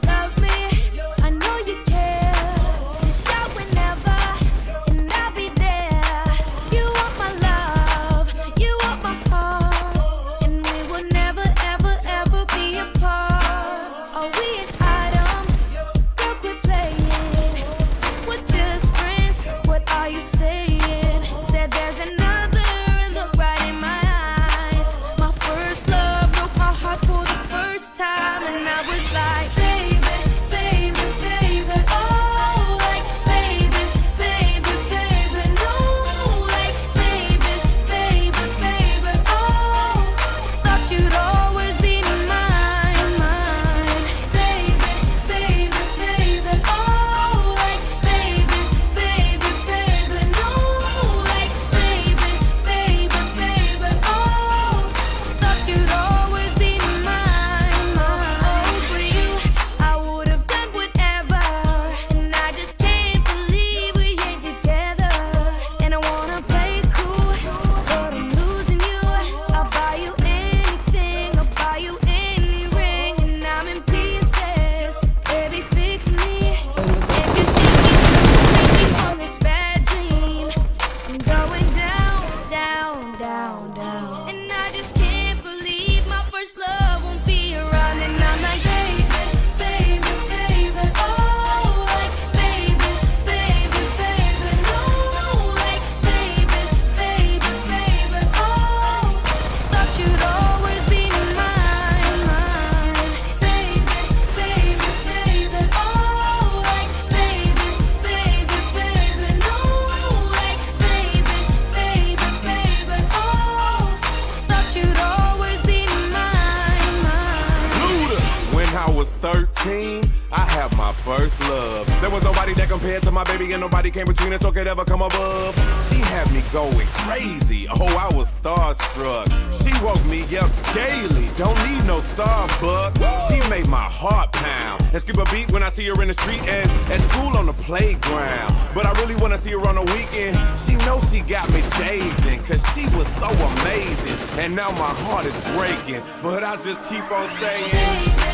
love me, I know you care. Just shout whenever, and I'll be there. You want my love, you want my heart, and we will never, ever, ever be apart. Are we an item? Girl, quit playing. We're just friends. What are you saying? Said there's another look right in my eyes. My first love broke my heart for the first time, and I was like, baby, baby, baby, oh, like, baby, baby, baby, no, like, baby, baby, baby, oh, thought you'd always be mine, mine, baby, baby, baby, oh, like, baby, baby, baby, no, like, baby, baby, baby, oh, thought you'd always be mine, mine. Oh, for you, I would have done whatever, and I just can't believe we ain't together. And I wanna play it cool, but I'm losing you. I'll buy you anything, I'll buy you any ring, and I'm in pieces. Baby, fix me. If you see me on this bad dream, I'm going down, down, down, down. And I just can't believe my first love won't be around. And I'm like, baby, baby, baby, oh, like, baby, baby, baby, no, like, baby, baby, baby, oh, thought you'd always be mine, mine, baby, baby, baby, oh, like, baby, baby, baby, no, like, baby, baby, baby, oh, thought you'd always be mine, mine. Luda. When I was 13, I had my first love. There was nobody that compared to my baby, and nobody came between us or could ever come above. She had me going crazy. Oh, I was starstruck. She woke me up daily. Don't need no Starbucks. She made my heart pound and skip a beat when I see her in the street and at school on the playground. But I really wanna see her on the weekend. She knows she got me dazing, cause she was so amazing. And now my heart is breaking, but I just keep on saying, Baby,